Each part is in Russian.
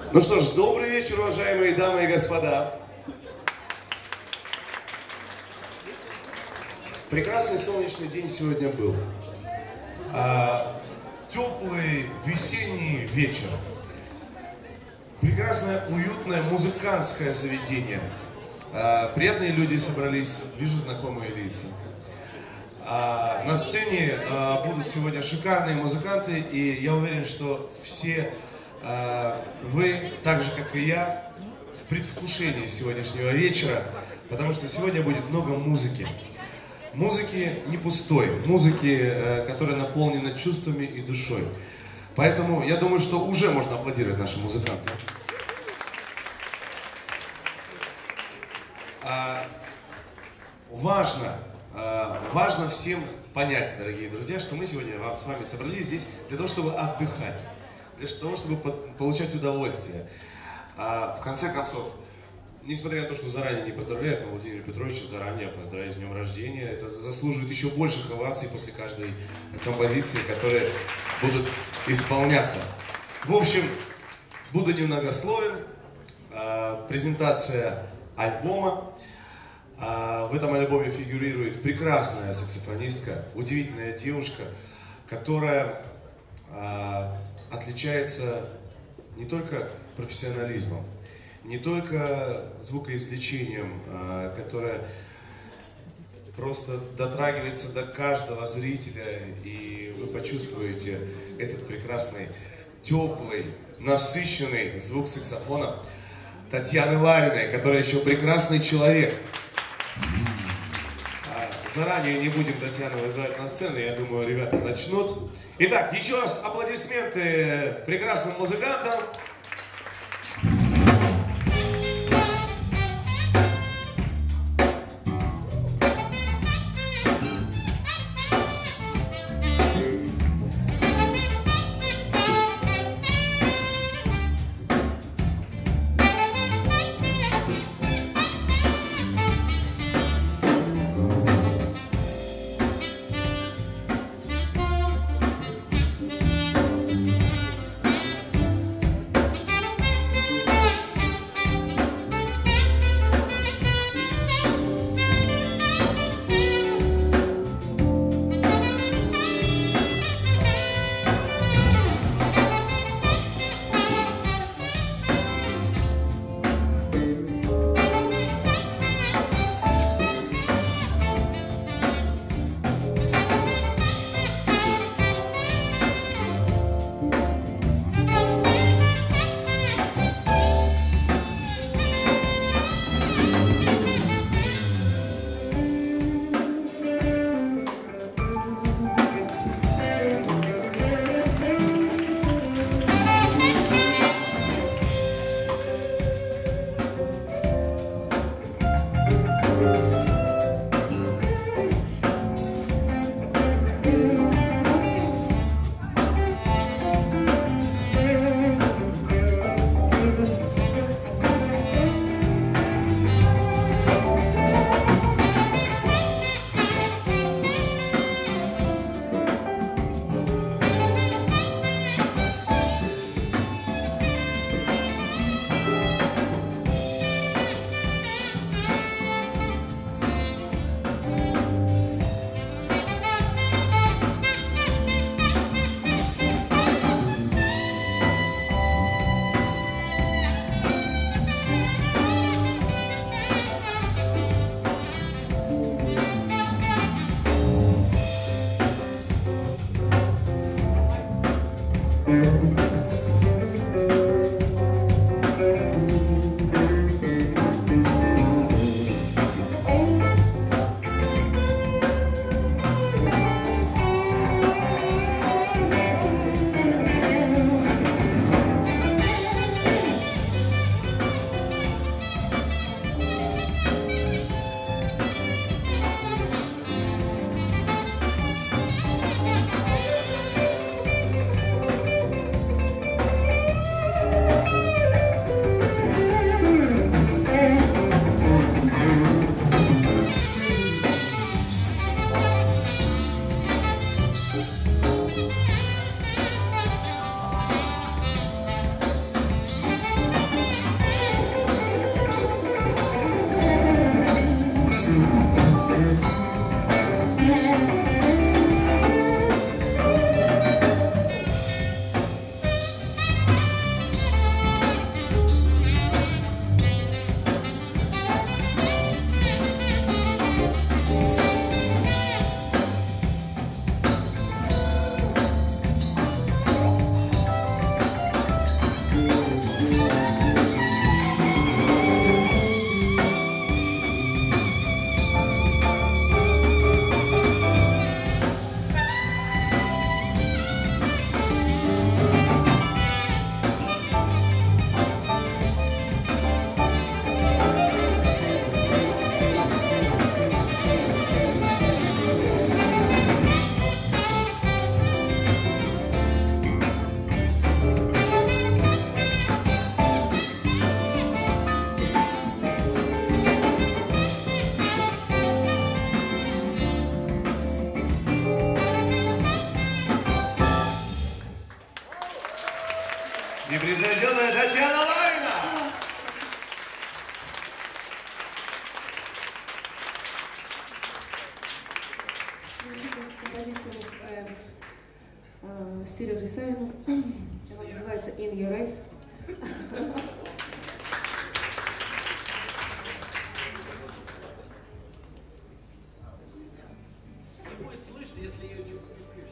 Ну что ж, добрый вечер, уважаемые дамы и господа. Прекрасный солнечный день сегодня был. Теплый весенний вечер. Прекрасное, уютное музыкантское заведение. Приятные люди собрались, вижу знакомые лица. На сцене будут сегодня шикарные музыканты, и я уверен, что все вы, так же как и я, в предвкушении сегодняшнего вечера, потому что сегодня будет много музыки. Музыки не пустой, музыки, которая наполнена чувствами и душой. Поэтому я думаю, что уже можно аплодировать нашим музыкантам. Важно всем понять, дорогие друзья, что мы сегодня с вами собрались здесь для того, чтобы отдыхать, для того, чтобы получать удовольствие. В конце концов, несмотря на то, что заранее не поздравляют, но Владимира Петровича заранее поздравить с днем рождения, это заслуживает еще больших оваций после каждой композиции, которые будут исполняться. В общем, буду немногословен. Презентация альбома. В этом альбоме фигурирует прекрасная саксофонистка, удивительная девушка, которая отличается не только профессионализмом, не только звукоизвлечением, которое просто дотрагивается до каждого зрителя, и вы почувствуете этот прекрасный, теплый, насыщенный звук саксофона Татьяны Лариной, которая еще прекрасный человек. Заранее не будем Татьяну вызывать на сцену, я думаю, ребята начнут. Итак, еще раз аплодисменты прекрасным музыкантам. Непревзойденная Татьяна Ларина. Композиция Сережи Савина. Она называется In Your Eyes. Не будет слышно, если ее не включишь.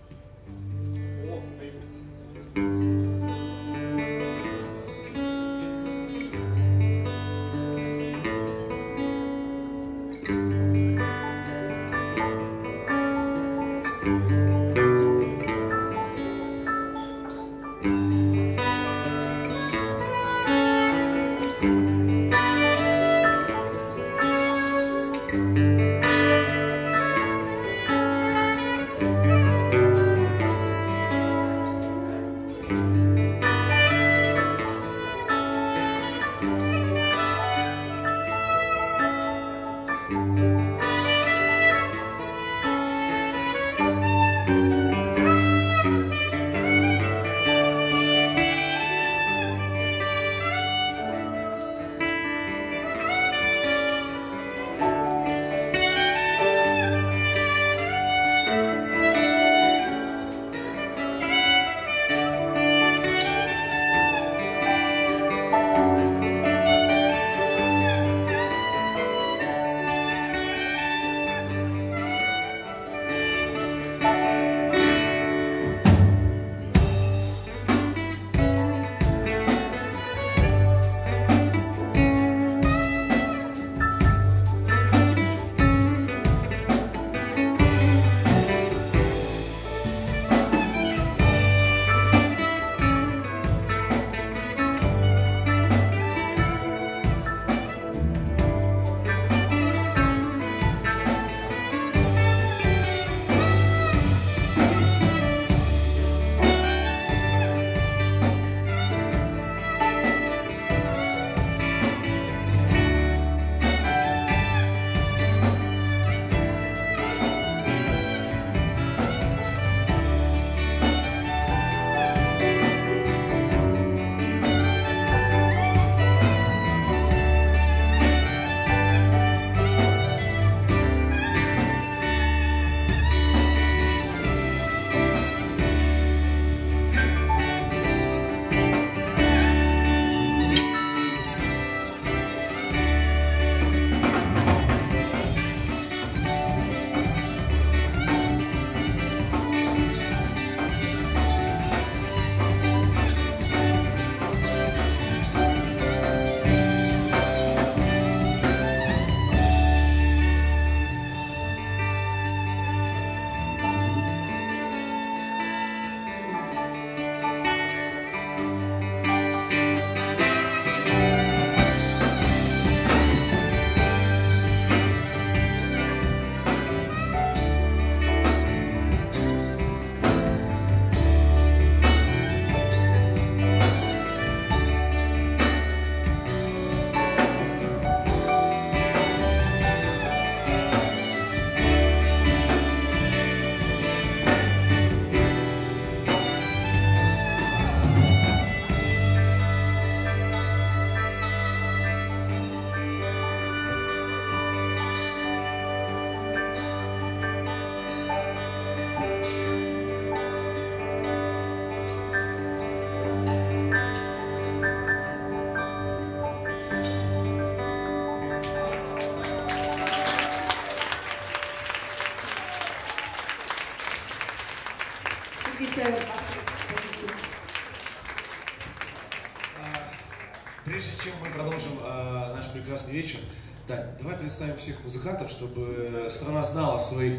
Прежде чем мы продолжим наш прекрасный вечер, Тань, давай представим всех музыкантов, чтобы страна знала своих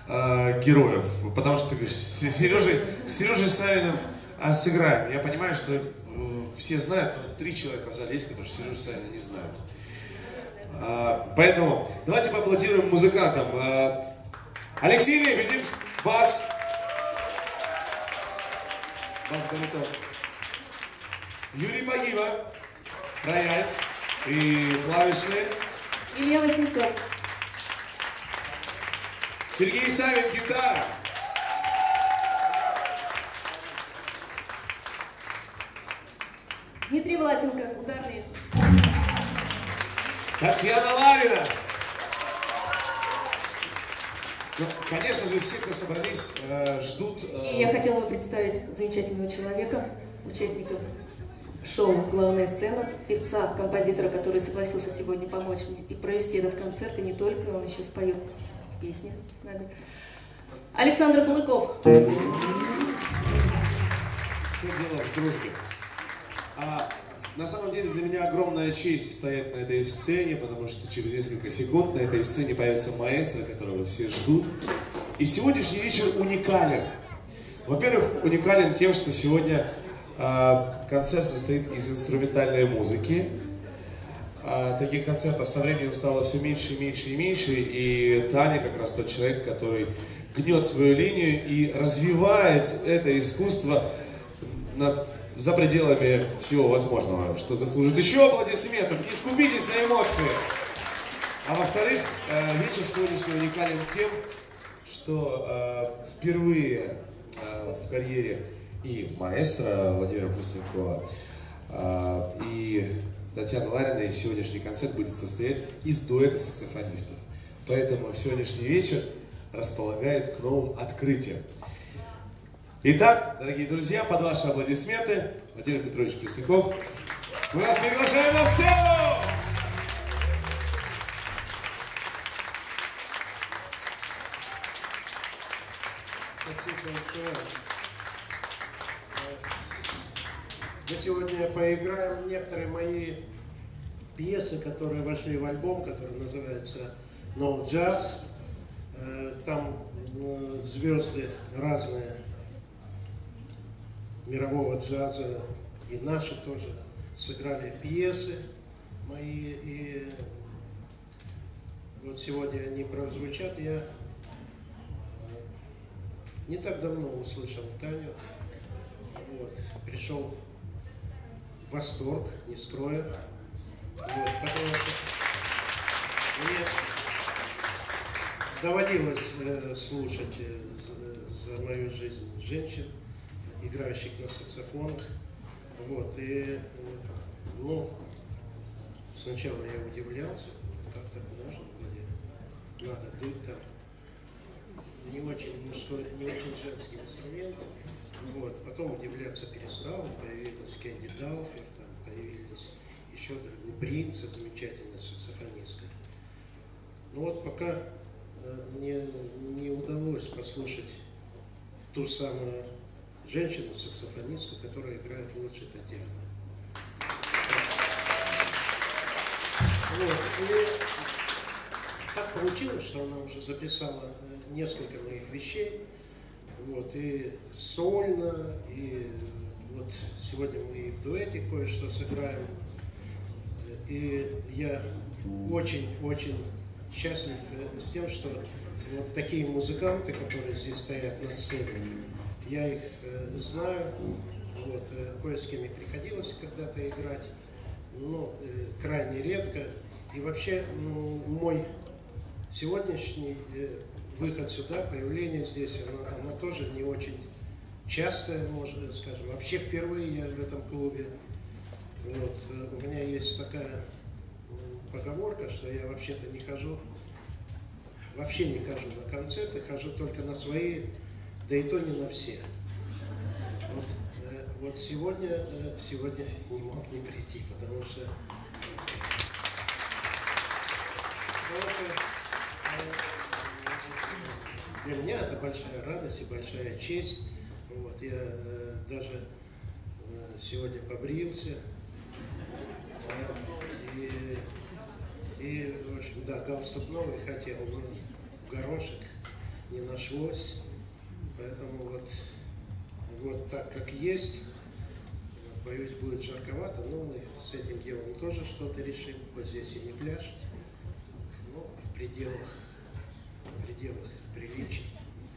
героев. Потому что ты говоришь, Сережей Савиным сыграем. Я понимаю, что все знают, но 3 человека в зале есть, которые Сережу Савина не знают. Поэтому давайте поаплодируем музыкантам. Алексей Лебедев, бас. Бас-баритон. Юрий Погиба, рояль и клавишные. Илья Вознецов. Сергей Савин, гитара. Дмитрий Власенко, ударные. Татьяна Ларина. Ну, конечно же, все, кто собрались, ждут... И я хотела бы представить замечательного человека, участников шоу «Главная сцена», певца, композитора, который согласился сегодня помочь мне и провести этот концерт, и не только, он еще споет песни с нами. Александр Балыков. Все дело в дружбе. На самом деле для меня огромная честь стоять на этой сцене, потому что через несколько секунд на этой сцене появится маэстро, которого все ждут. И сегодняшний вечер уникален. Во-первых, уникален тем, что сегодня концерт состоит из инструментальной музыки. Таких концертов со временем стало все меньше и меньше и меньше. И Таня как раз тот человек, который гнет свою линию и развивает это искусство за пределами всего возможного, что заслужит еще аплодисментов. Не скупитесь на эмоции. А во-вторых, вечер сегодняшний уникален тем, что впервые в карьере и маэстро Владимира Преснякова, и Татьяны Лариной сегодняшний концерт будет состоять из дуэта саксофонистов. Поэтому сегодняшний вечер располагает к новым открытиям. Итак, дорогие друзья, под ваши аплодисменты Владимир Петрович Пресняков. Мы вас приглашаем на сцену! Спасибо большое. Мы сегодня поиграем некоторые мои пьесы, которые вошли в альбом, который называется No Jazz. Там звезды разные мирового джаза, и наши тоже сыграли пьесы мои. И вот сегодня они прозвучат. Я не так давно услышал Таню. Вот, пришел в восторг, не скрою. Вот, потому что мне доводилось слушать за мою жизнь женщин, играющих на саксофонах. Вот, и ну, сначала я удивлялся, как так можно, где надо дуть там. Не очень мужской, не очень женский инструмент. Вот. Потом удивляться перестал, появилась Кэнди Далфер, там появились еще другие, Принц, замечательная саксофонистка. Ну вот пока мне не удалось послушать ту самую женщину-саксофонистку, которая играет лучше Татьяны. Вот. И так получилось, что она уже записала несколько моих вещей. Вот, и сольно, и вот сегодня мы и в дуэте кое-что сыграем. И я очень-очень счастлив с тем, что вот такие музыканты, которые здесь стоят на сцене, я их знаю, вот, кое с кем и приходилось когда-то играть, но крайне редко. И вообще мой сегодняшний выход сюда, появление здесь, оно тоже не очень частое, можно скажем. Вообще впервые я в этом клубе. Вот, у меня есть такая поговорка, что я вообще-то не хожу, вообще не хожу на концерты, хожу только на свои, да и то не на все. Вот сегодня не мог не прийти, потому что для меня это большая радость и большая честь. Вот, я даже сегодня побрился. И, в общем, да, галстук новый хотел, но горошек не нашлось. Поэтому вот так, как есть. Боюсь, будет жарковато, но мы с этим делом тоже что-то решим. Вот здесь и не пляж, но в пределах приличий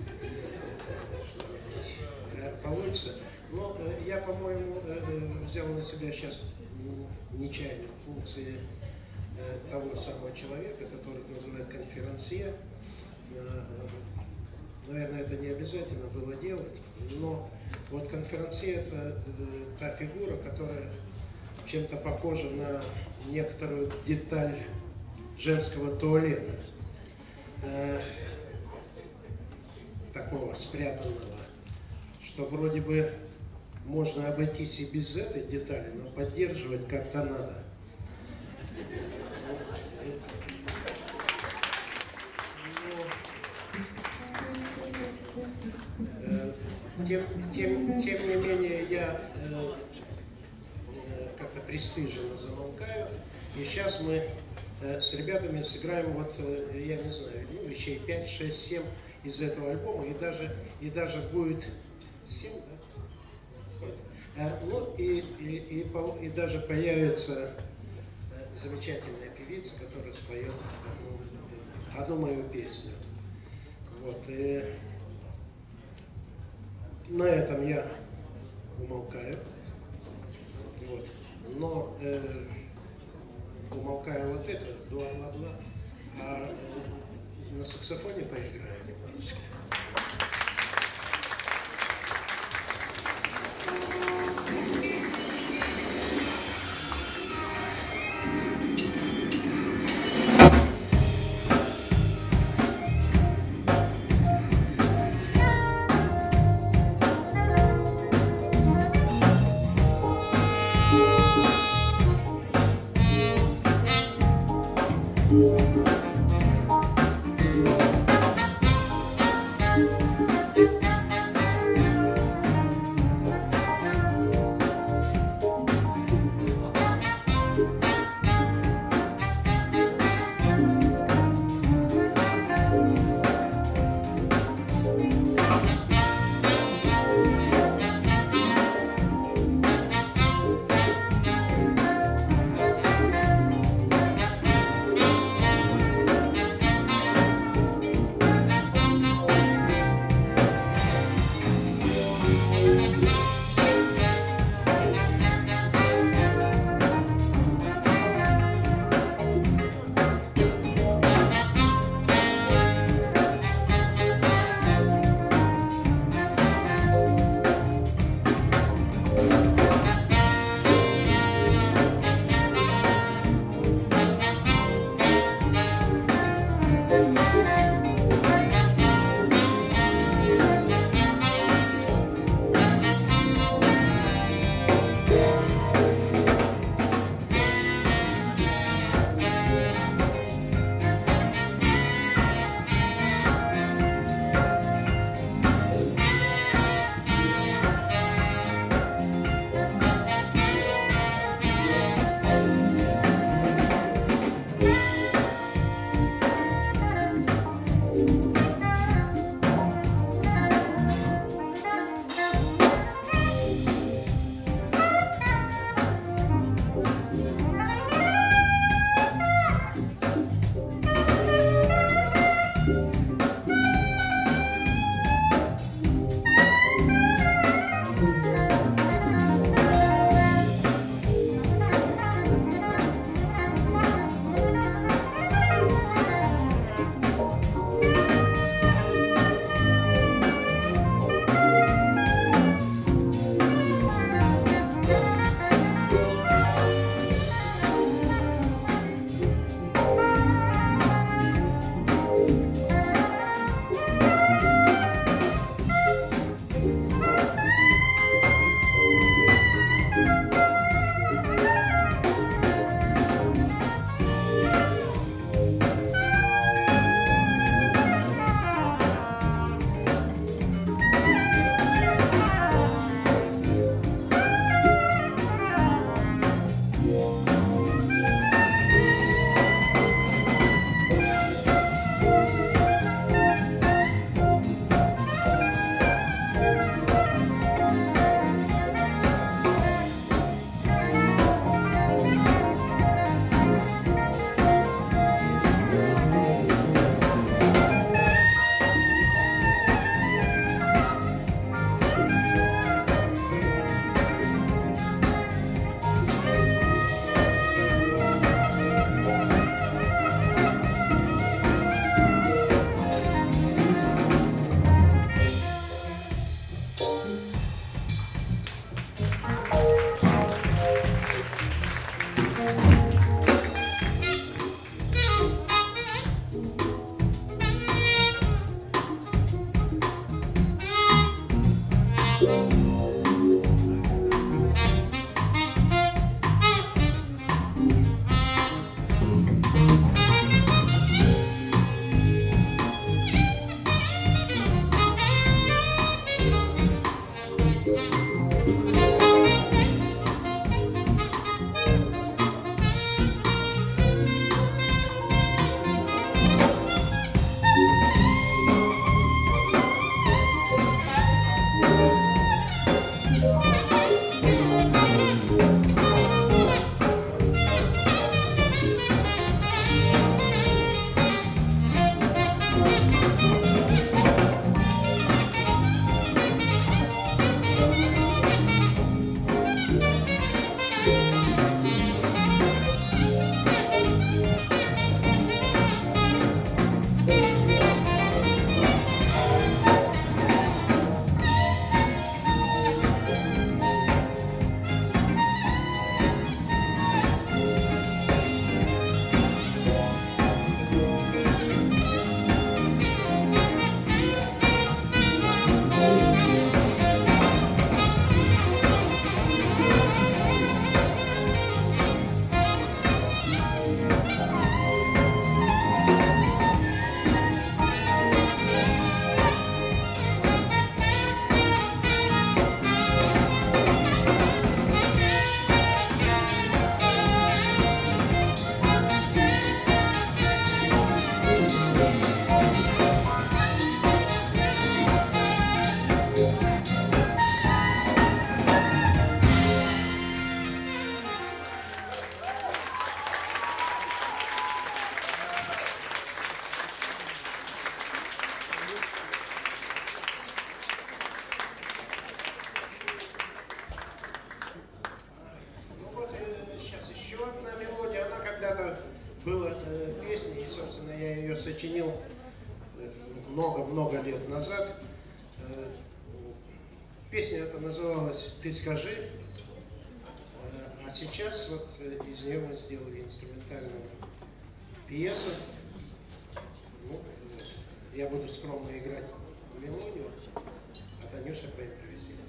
получится. Но я, по-моему, взял на себя сейчас нечаянно функции того самого человека, который называют конферансье. Наверное, это не обязательно было делать, но вот конферансье — это та фигура, которая чем-то похожа на некоторую деталь женского туалета. Такого спрятанного, что вроде бы можно обойтись и без этой детали, но поддерживать как-то надо. Тем не менее, я как-то пристыженно замолкаю. И сейчас мы с ребятами сыграем, вот, я не знаю, ну, вещей 5, 6, 7 из этого альбома. И даже будет 7, да? Ну, и даже появится замечательная певица, которая споет одну мою песню. Вот, и на этом я умолкаю. Вот. Но умолкаю вот это, бла-бла-бла, а на саксофоне поиграю немножечко. была песня, и, собственно, я ее сочинил много-много лет назад. Песня эта называлась «Ты скажи», а сейчас вот из нее мы сделали инструментальную пьесу. Ну, я буду скромно играть мелодию, а Танюша поимпровизирует.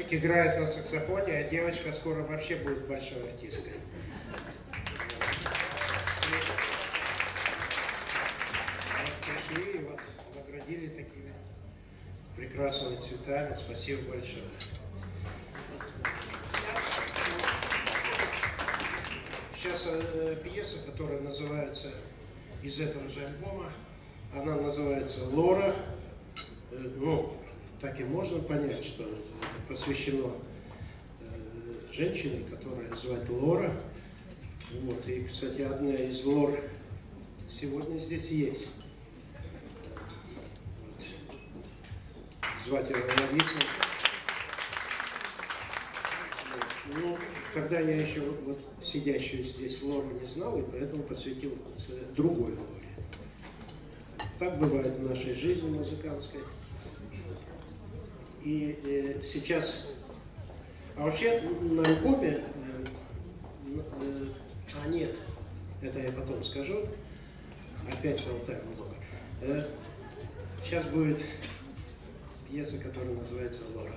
мальчик играет на саксофоне, а девочка скоро вообще будет большой артисткой. Пришли и вот наградили такими прекрасными цветами. Спасибо большое. Сейчас пьеса, которая называется из этого же альбома, она называется «Лора». Ну, так и можно понять, что это посвящено женщине, которая звать Лора. Вот. И, кстати, одна из Лор сегодня здесь есть. Вот. Звать ее Лариса. Ну, тогда я еще вот сидящую здесь Лору не знал, и поэтому посвятил другой Лоре. Так бывает в нашей жизни музыкантской. И сейчас... А вообще на альбоме... нет, это я потом скажу. Опять болтаю много. Сейчас будет пьеса, которая называется «Лора».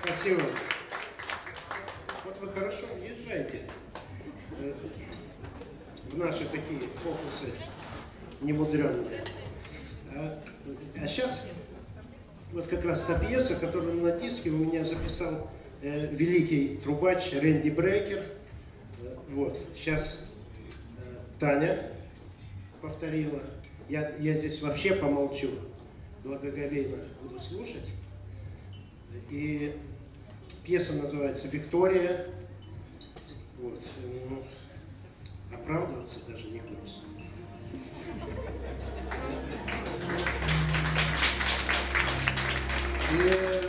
Спасибо. Вот вы хорошо въезжаете в наши такие фокусы немудренные. А сейчас вот как раз та пьеса, которую на диске у меня записал великий трубач Рэнди Брейкер. Вот, сейчас Таня повторила. Я здесь вообще помолчу, благоговейно буду слушать. И пьеса называется «Виктория». Вот. Ну, оправдываться даже не хочется. И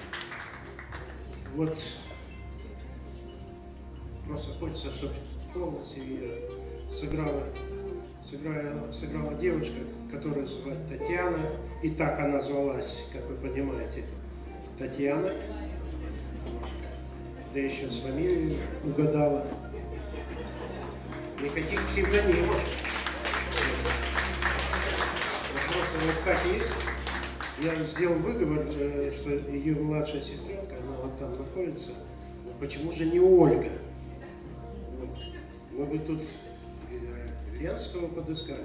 вот просто хочется, чтобы полностью ее сыграла девушка, которую звать Татьяна. И так она звалась, как вы понимаете, Татьяна. Да еще с фамилией угадала. Никаких псевдонимов. Просто вот так есть. Я сделал выговор, что ее младшая сестренка, она вот там находится. Но почему же не Ольга? Вот. Мы бы тут Ленского подыскали.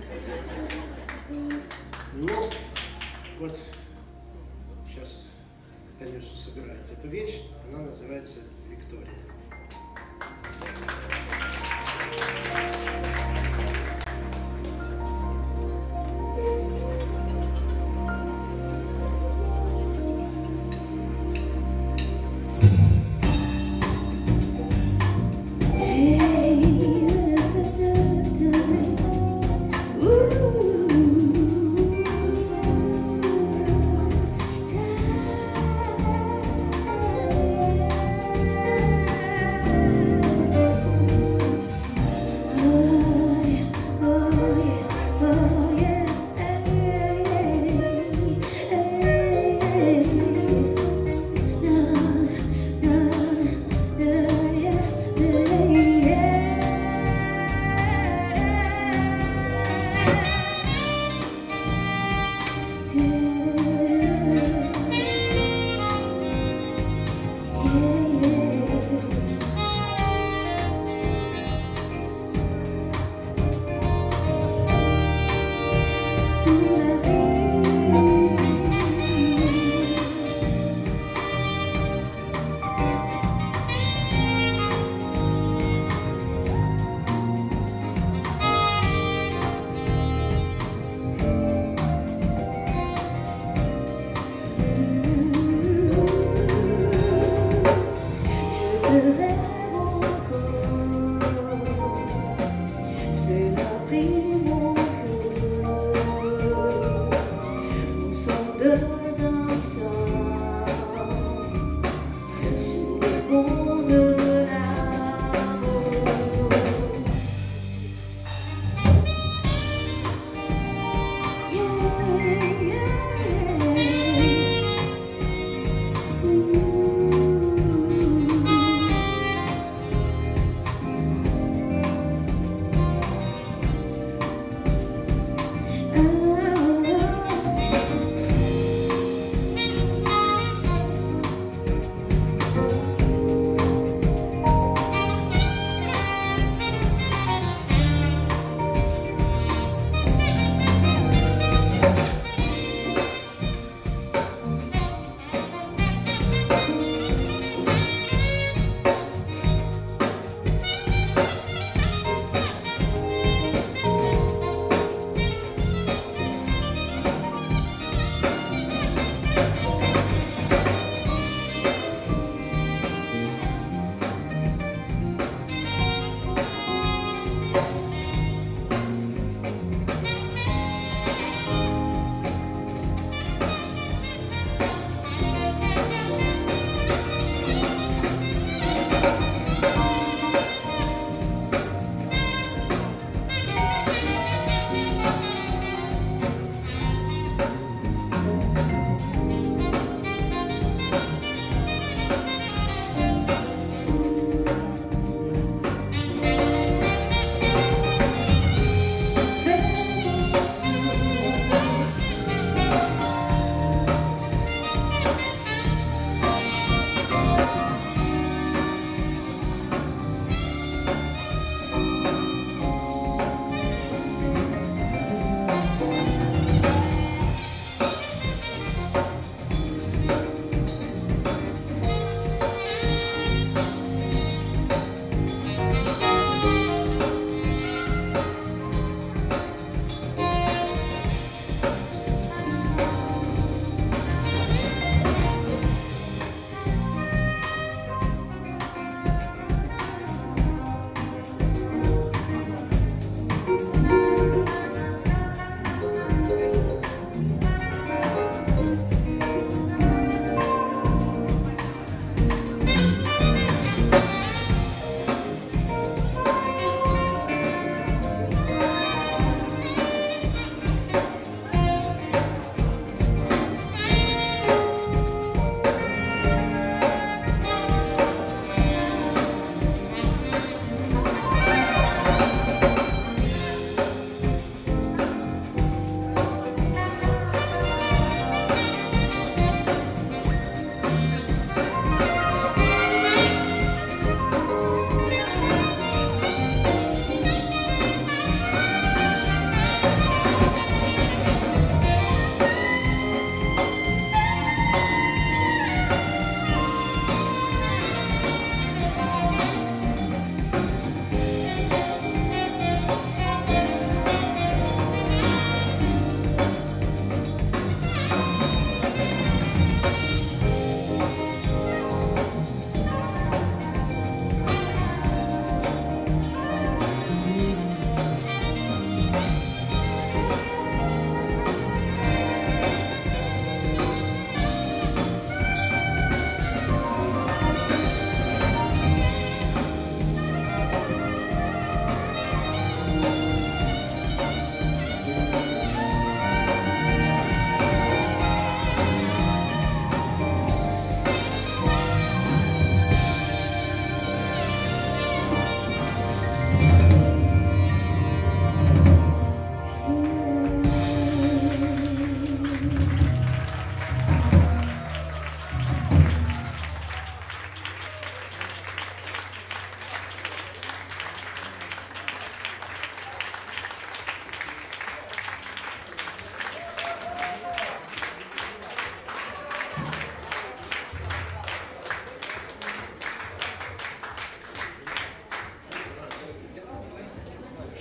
Ну, вот сейчас Танюша сыграет эту вещь, она называется «Виктория».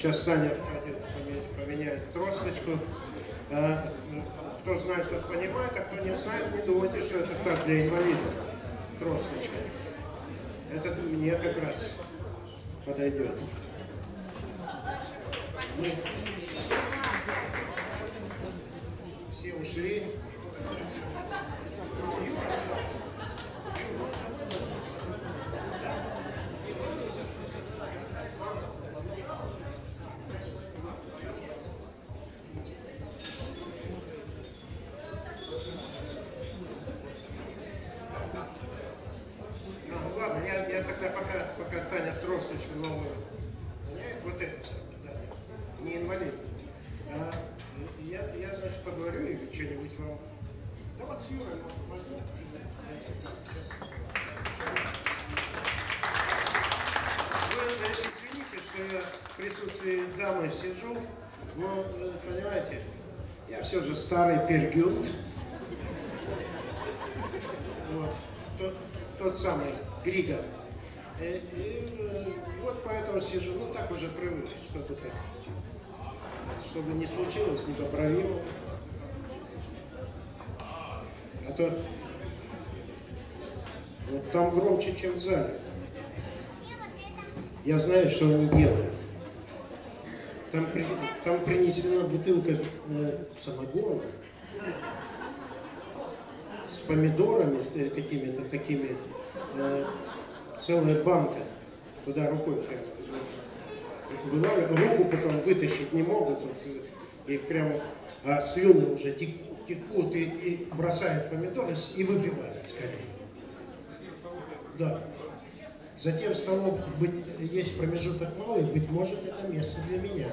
Сейчас Таня поменяет тросточку. Кто знает, тот понимает, а кто не знает, не думайте, что это так для инвалидов. Тросточка. Это мне как раз подойдет. Все ушли. Ладно, я тогда пока Таня тросточку новую. Вот это, да, не инвалид. Я, значит, поговорю и что-нибудь вам. Да вот с Юрой возьму. Вы извините, что я в присутствии дамы сижу, но, понимаете, я все же старый пергюнт. Вот, тот самый Грига. Вот поэтому сижу, ну так уже привык, что-то так. Чтобы не случилось непоправимо. А то вот там громче, чем в зале. Я знаю, что они делают. Там принесена бутылка самогона с помидорами какими-то такими, целая банка. Туда рукой прямо. Руку потом вытащить не могут. И прямо слюны уже текут и бросают помидоры и выбивают скорее. Да. Затем стало быть, есть промежуток малый, быть может, это место для меня.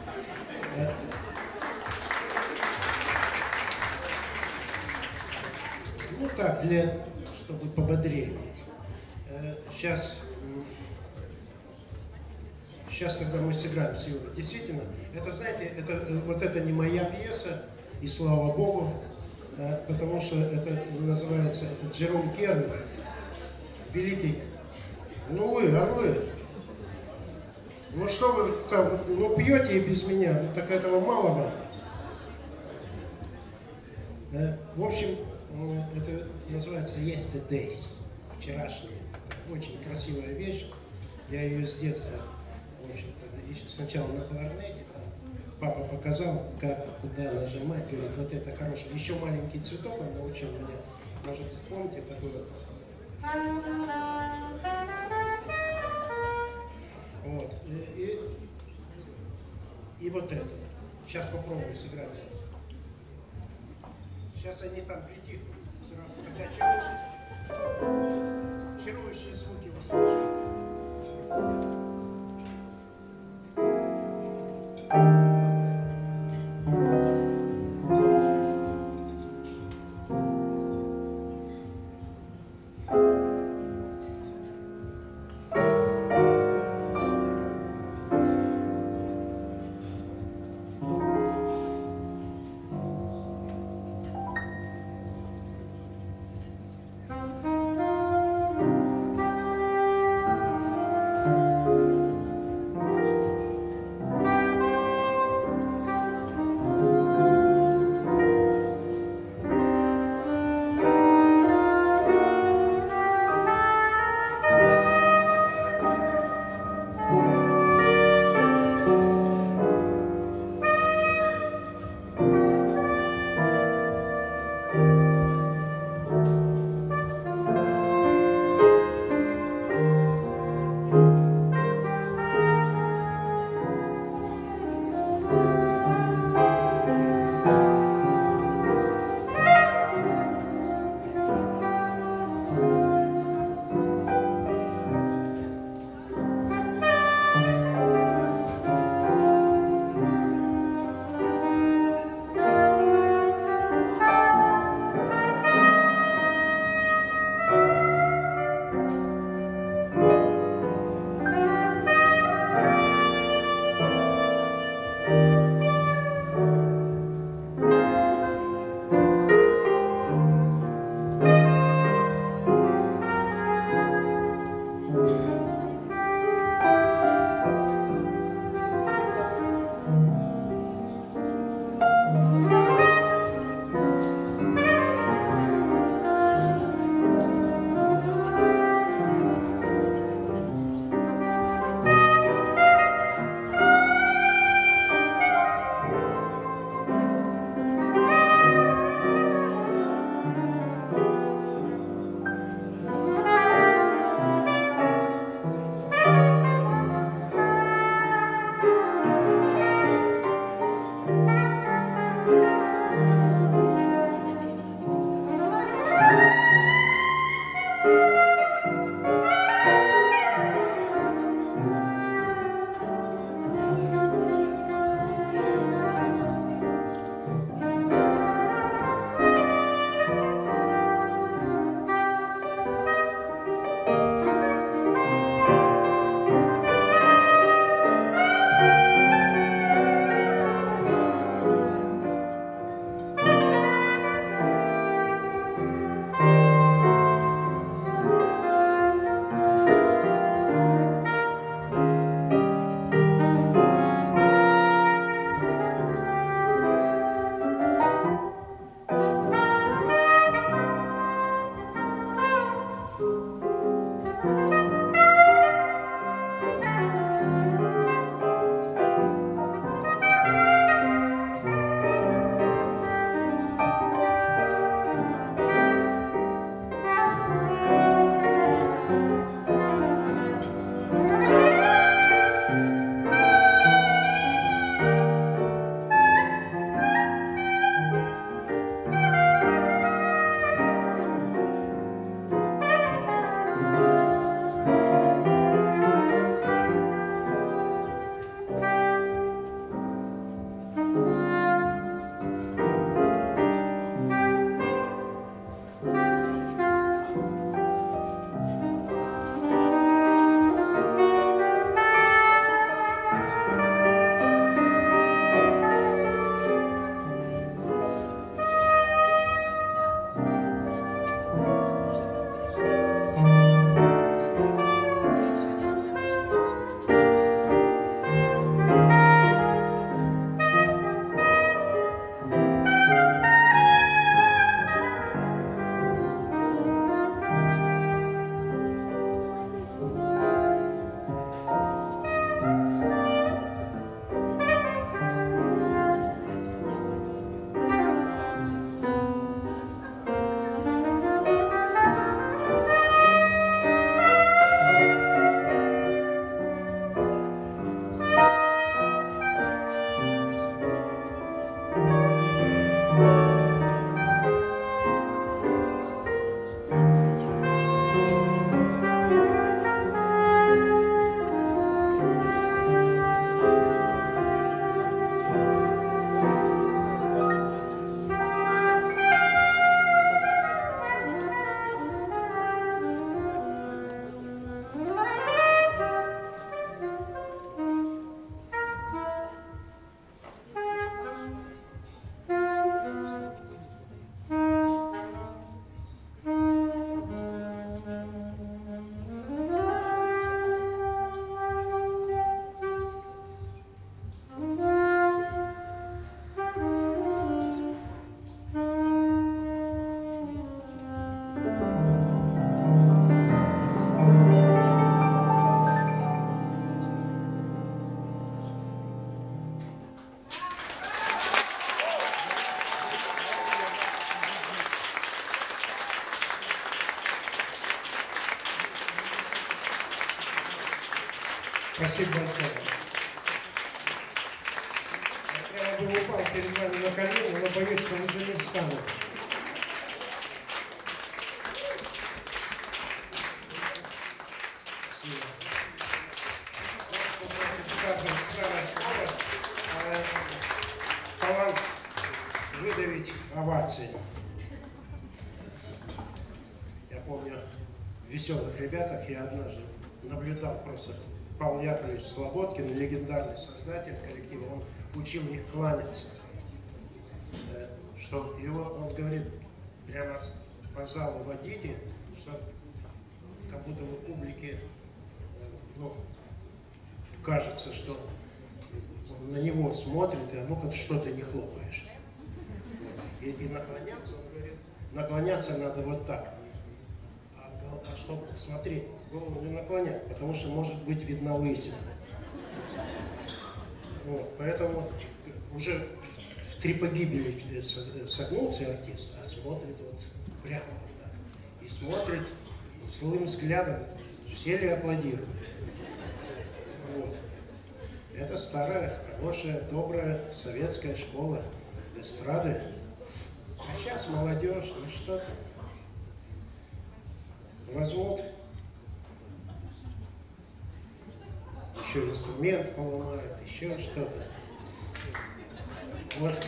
Ну так, чтобы пободрее. Сейчас тогда мы сыграем с Юрой. Действительно, это, знаете, вот это не моя пьеса, и слава Богу, потому что это называется, это Джером Керн, великий. Ну вы, ну что вы там, ну пьете и без меня, так этого мало вам. В общем, это называется Yesterdays, вчерашняя. Очень красивая вещь. Я ее с детства, в общем-то, сначала на кларнете, папа показал, как, куда нажимать, говорит, вот это хорошо. Еще маленький цветок он научил меня. Может, помните такой вот? Вот. И вот это. Сейчас попробую сыграть. Сейчас они там притихнут. Сразу, когда чарующие звуки услышат. Спасибо большое. Я прямо бы упал перед вами на колени, но боюсь, что уже не встану. Талант выдавить овации. Я помню, в «Веселых ребятах» я однажды наблюдал просто Павел Яковлевич Слободкин, легендарный создатель коллектива, он учил их кланяться. Что его, он говорит, прямо по залу водите, что как будто в публике, ну, кажется, что он на него смотрит, и ну-ка что-то не хлопаешь. И наклоняться, он говорит, наклоняться надо вот так. А чтобы смотреть, голову не наклонять, потому что может быть видна лысина. Вот, поэтому уже в три погибели согнулся артист, а смотрит вот прямо вот так. И смотрит злым взглядом, все ли аплодируют. Вот. Это старая, хорошая, добрая советская школа эстрады. А сейчас молодежь, ну что-то. Возьмут, еще инструмент поломают, еще что-то. Вот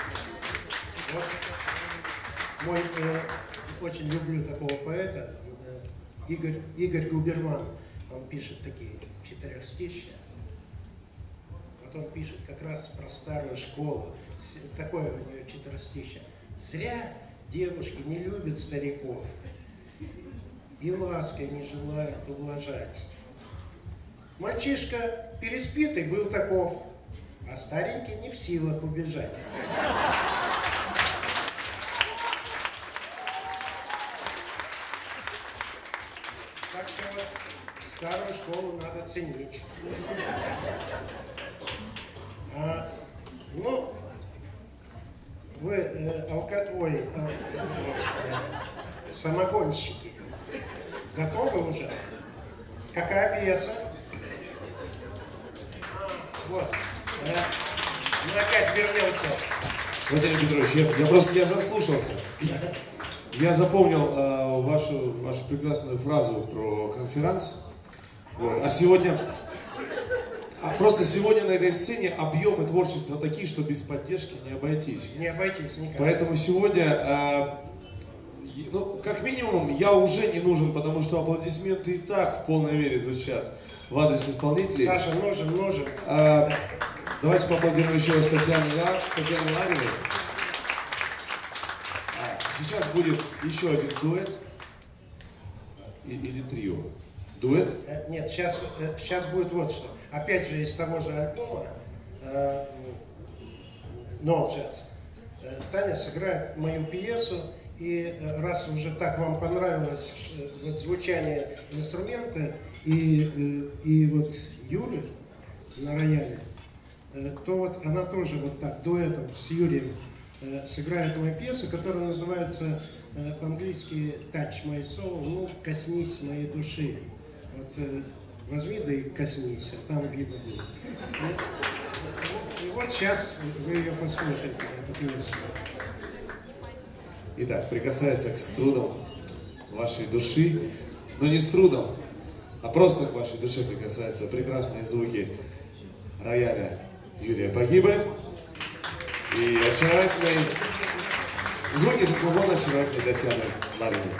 мой, очень люблю такого поэта, Игорь Губерман. Он пишет такие четырехстишья. Вот он пишет как раз про старую школу. Такое у него четырехстишье. Зря девушки не любят стариков и лаской не желают ублажать. Мальчишка переспитый был таков, а старенький не в силах убежать. Так что вот старую школу надо ценить. Ну, вы самогонщики. Готовы уже? Какая пьеса? Вот. Мы опять вернемся. Владимир Петрович, я заслушался. Я запомнил вашу прекрасную фразу про конференц. Вот. А сегодня... Просто сегодня на этой сцене объемы творчества такие, что без поддержки не обойтись. Не обойтись никак. Поэтому сегодня... Ну, как минимум, я уже не нужен, потому что аплодисменты и так в полной мере звучат в адрес исполнителей. Саша, нужен. Давайте поаплодируем еще раз Татьяне Лариной. Сейчас будет еще один дуэт или трио. Дуэт? Нет, сейчас будет вот что. Опять же, из того же альбома No Jazz. Таня сыграет мою пьесу. И раз уже так вам понравилось вот звучание инструмента и вот Юры на рояле, то вот она тоже вот так дуэтом с Юрием сыграет мою пьесу, которая называется по-английски «Touch my soul», ну, «Коснись моей души». Вот возьми да и коснись, а там видно будет. И вот сейчас вы ее послушаете, эту пьесу. Итак, прикасается к струнам вашей души, но не струнам, а просто к вашей душе прикасаются прекрасные звуки рояля Юрия Погибы и очаровательные звуки саксофона очаровательной Татьяны Лариной.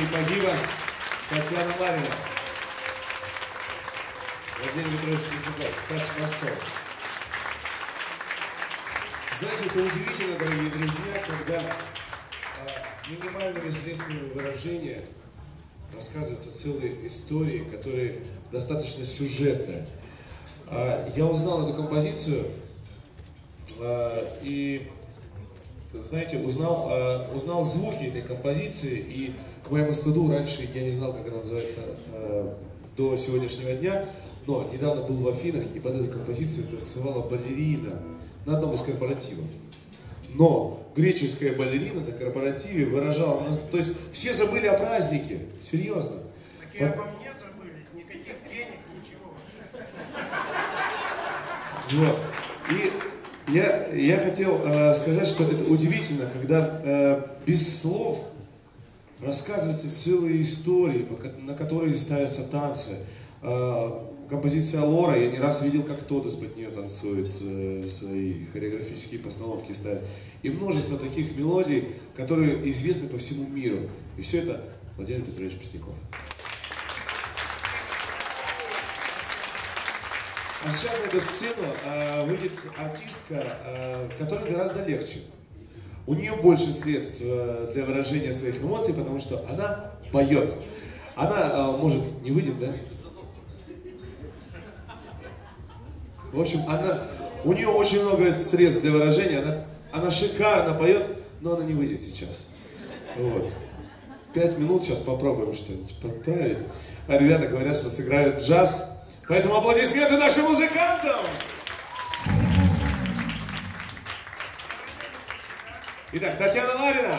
Погиба, Татьяна Ларина. Владимир Петрович Писаков, Тач Марсел. Знаете, это удивительно, дорогие друзья, когда минимальными средствами выражения рассказываются целые истории, которые достаточно сюжетные. Я узнал эту композицию и, знаете, узнал звуки этой композиции, и к моему стыду раньше я не знал, как она называется до сегодняшнего дня, но недавно был в Афинах, и под эту композицию танцевала балерина на одном из корпоративов. Но греческая балерина на корпоративе выражала, то есть все забыли о празднике, серьезно. Так и обо мне забыли, никаких денег, ничего. Вот. И я хотел сказать, что это удивительно, когда без слов рассказываются целые истории, на которые ставятся танцы. Композиция Лора, я не раз видел, как Тодос под нее танцует, свои хореографические постановки ставит. И множество таких мелодий, которые известны по всему миру. И все это Владимир Петрович Пресняков. А сейчас на эту сцену выйдет артистка, которая гораздо легче. У нее больше средств для выражения своих эмоций, потому что она поет. Она, может, не выйдет, да? В общем, у нее очень много средств для выражения, она шикарно поет, но она не выйдет сейчас. Вот. 5 минут, сейчас попробуем что-нибудь подправить. А ребята говорят, что сыграют джаз. Поэтому аплодисменты нашим музыкантам! Итак, Татьяна Ларина.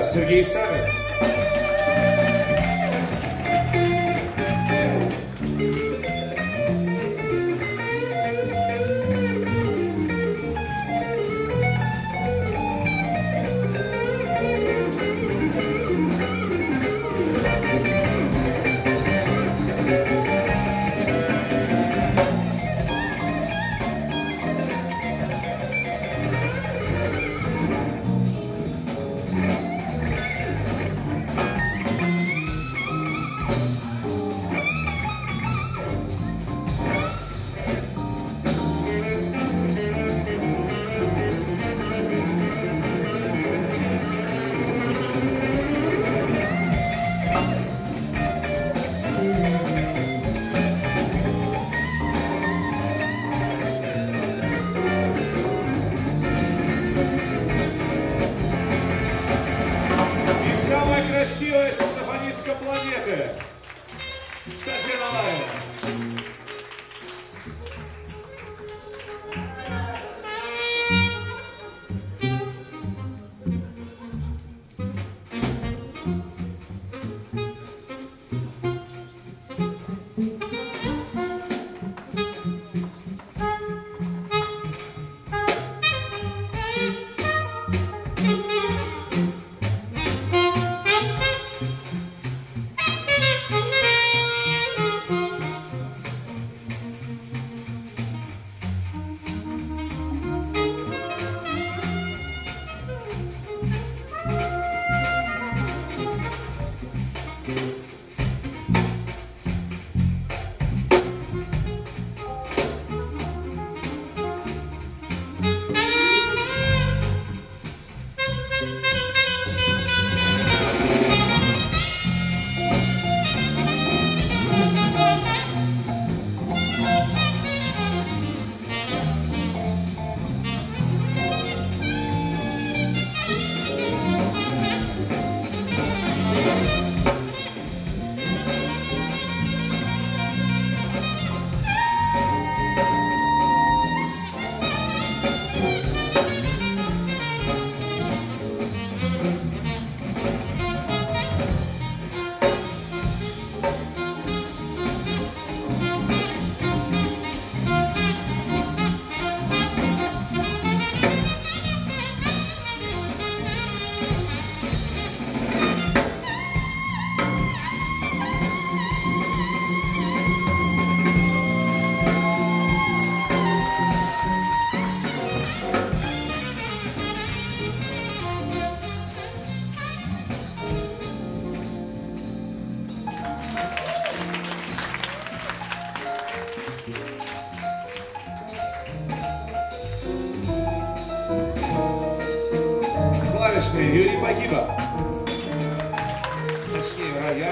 Сергей Савин. Самая красивая саксофонистка планеты Татьяна Ларина. Клавишный Юрий Погиба. Точнее, рояль.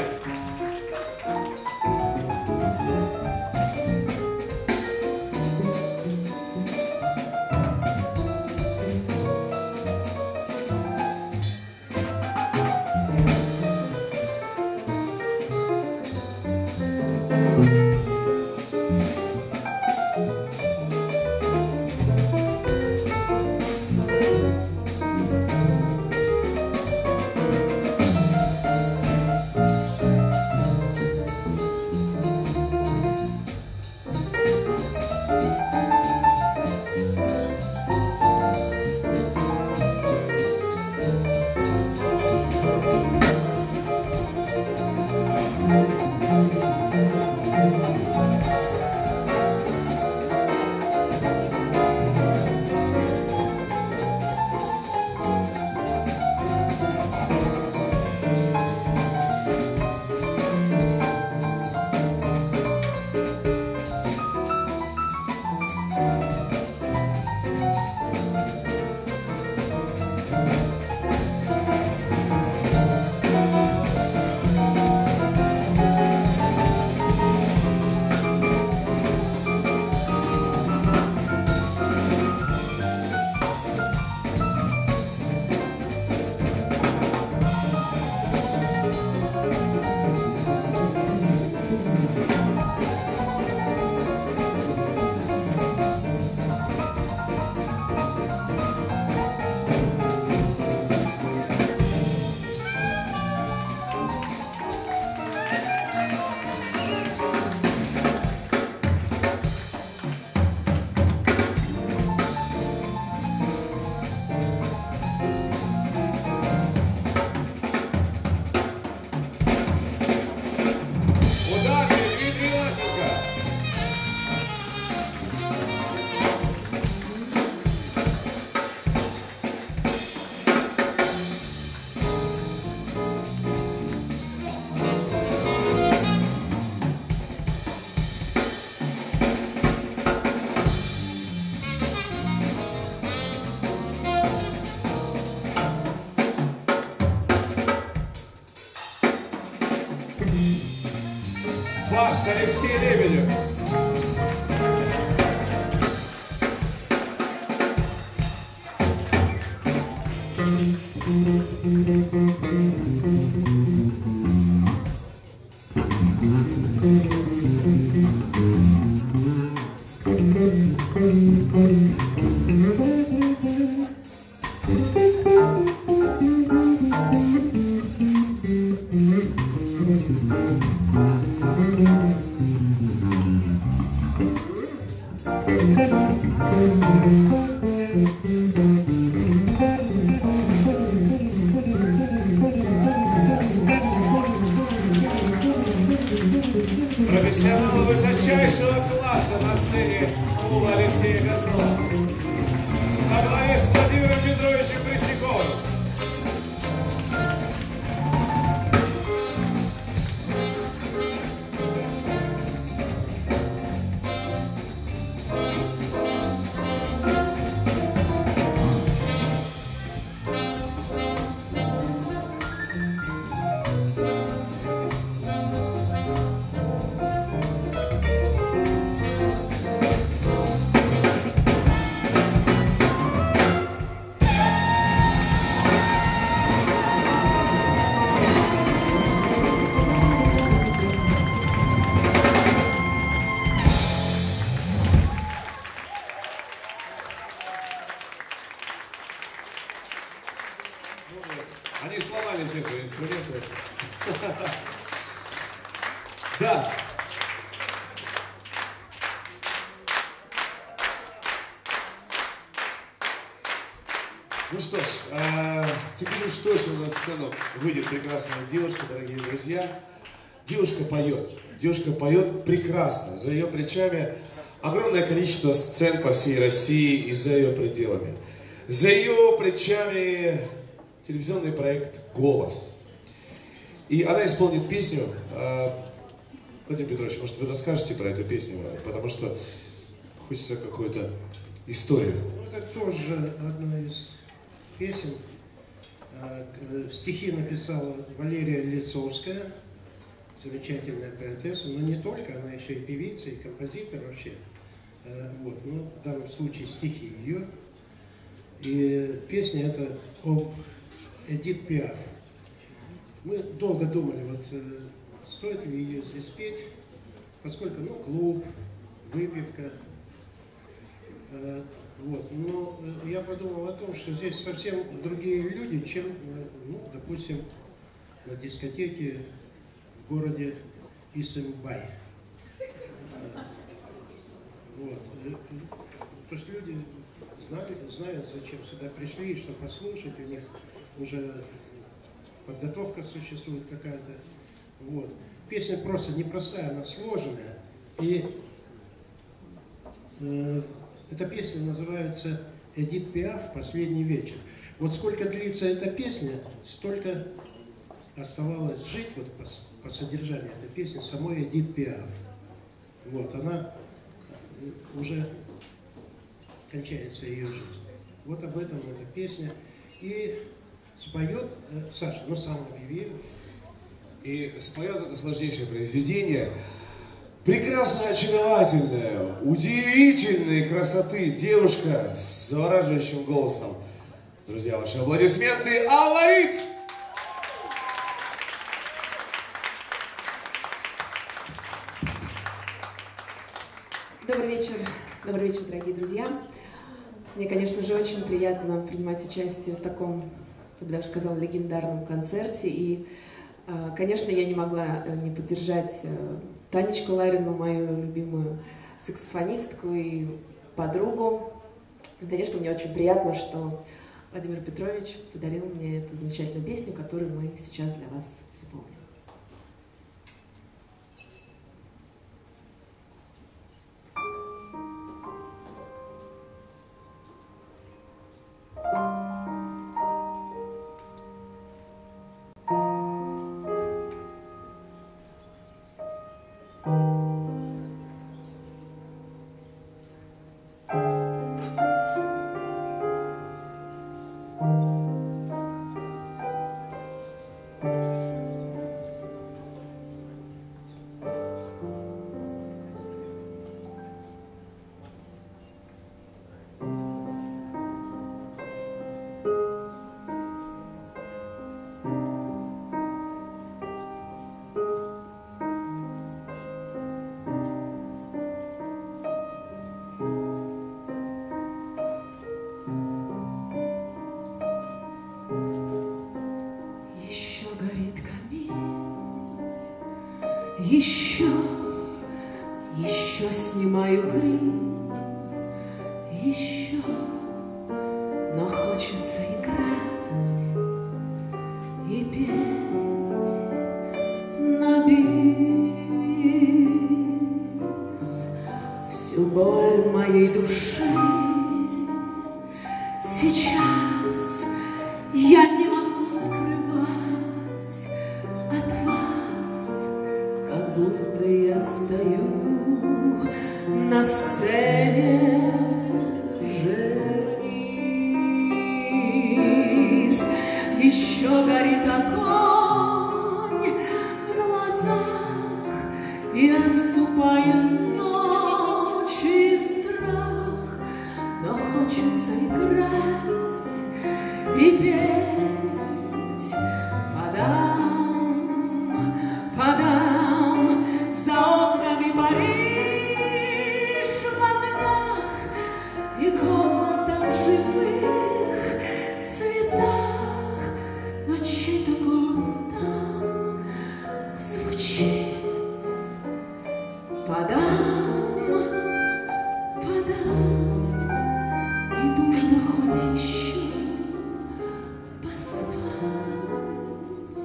класс Алексей Лебедев. Профессионалы высочайшего класса на сцене клуба Алексея Козлова. Во главе с Владимиром Петровичем Пресняковым. Они сломали все свои инструменты. Да. Ну что ж, теперь уж точно на сцену выйдет прекрасная девушка, дорогие друзья. Девушка поет прекрасно. За ее плечами огромное количество сцен по всей России и за ее пределами. За ее плечами телевизионный проект «Голос». И она исполнит песню. Владимир Петрович, может, вы расскажете про эту песню? Потому что хочется какую-то историю. Это тоже одна из песен. Стихи написала Валерия Лисовская, замечательная поэтесса, но не только, она еще и певица, и композитор вообще. Вот. Ну, в данном случае стихи ее. И песня это об Эдит Пиаф. Мы долго думали, вот стоит ли ее здесь петь, поскольку, ну, клуб, выпивка. Вот. Но я подумал о том, что здесь совсем другие люди, чем, ну, допустим, на дискотеке в городе Исимбай. Вот. То есть люди знают, зачем сюда пришли, что послушать, у них уже подготовка существует какая-то. Вот. Песня просто непростая, она сложная. И эта песня называется «Эдит Пиаф. Последний вечер». Вот сколько длится эта песня, столько оставалось жить вот по содержанию этой песни самой Эдит Пиаф. Вот, она уже кончается ее жизнь. Вот об этом эта песня. И споет Саша, ну сам объявил. И споет это сложнейшее произведение. Прекрасная, очаровательная, удивительной красоты девушка с завораживающим голосом. Друзья, ваши аплодисменты. Алла Рид! Добрый вечер, дорогие друзья. Мне, конечно же, очень приятно принимать участие в таком, я бы даже сказала, легендарном концерте. И, конечно, я не могла не поддержать Танечку Ларину, мою любимую саксофонистку и подругу. И, конечно, мне очень приятно, что Владимир Петрович подарил мне эту замечательную песню, которую мы сейчас для вас исполним. Еще снимаю грим, еще, но хочется играть и петь на бис всю боль моей души. Сейчас я не могу скрывать от вас, как будто я стою на сцене Жерниз. Еще горит огонь в глазах, и отступает ночь и страх, но хочется играть и петь. Подам за окнами Париж в огнях, и комната в живых цветах, но чей-то голос там звучит. Подам, и душно хоть еще поспать.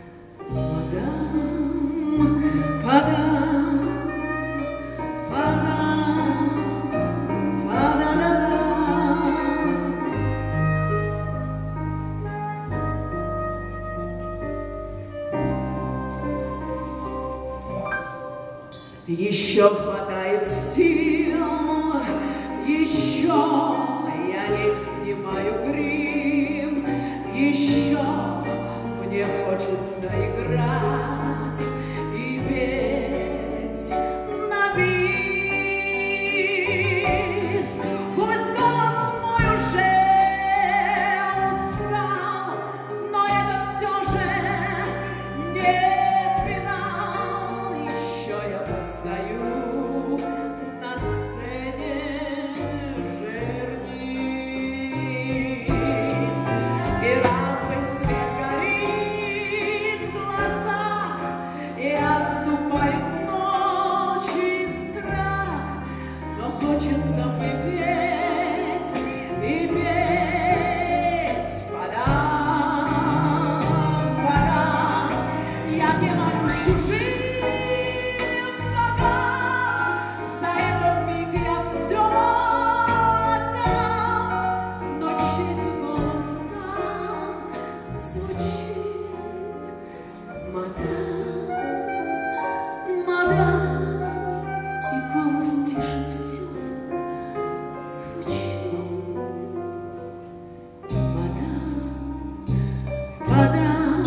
Еще хватает сил, еще я не снимаю грим, еще мне хочется играть и петь на бис. Пусть голос мой уже устал, но это все же не финал. Еще я постою на сцене Жерниз, и рампой свет горит в глазах, и отступает ночь и страх, но хочется выпеть и петь. Подам, я не могу с чужим богам, за этот миг я все отдам, но чей-то голос там звучит. Мадам, и голос тише все звучит. Подам.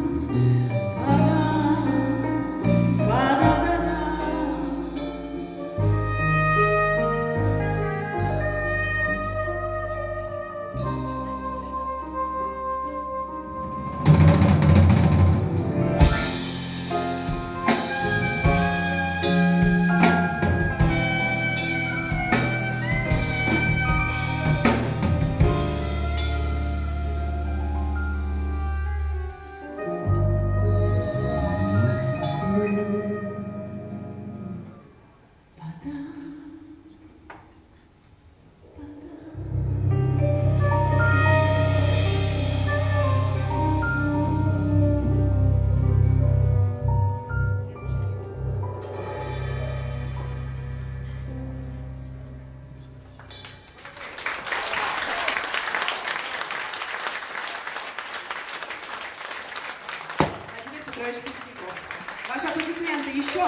Петрович Песняков. Ваши аплодисменты еще.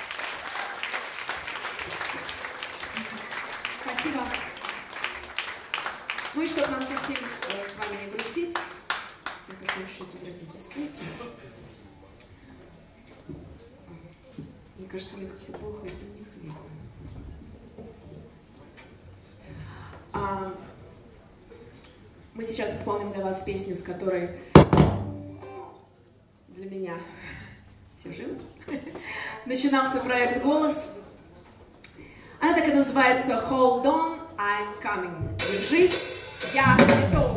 Спасибо. Ну и чтобы нам совсем с вами не грустить, я хочу еще убрать эти стойки. Мне кажется, мне как-то плохо из-за них видно. Мы сейчас исполним для вас песню, с которой для меня все живы. Начинался проект «Голос». Она так и называется «Hold on, I'm coming». Держись, я готов.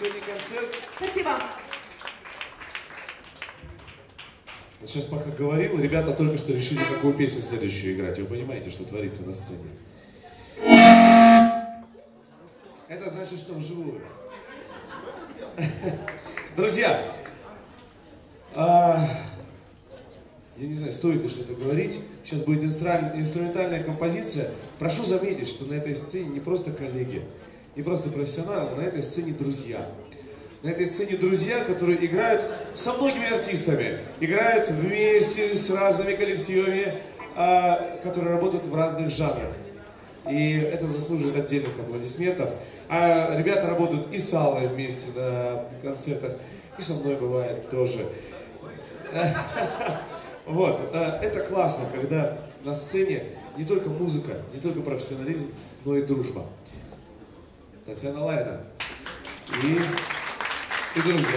сегодня концерт. Спасибо. Вот сейчас пока говорил, ребята только что решили, какую песню следующую играть. Вы понимаете, что творится на сцене? Это значит, что вживую. Друзья, я не знаю, стоит ли что-то говорить. Сейчас будет инструментальная композиция. Прошу заметить, что на этой сцене не просто коллеги, не просто профессионалы, но на этой сцене друзья. На этой сцене друзья, которые играют со многими артистами, играют вместе с разными коллективами, которые работают в разных жанрах. И это заслуживает отдельных аплодисментов. А ребята работают и с Аллой вместе на концертах, и со мной бывает тоже. Вот, это классно, когда на сцене не только музыка, не только профессионализм, но и дружба. Татьяна Ларина и друзья.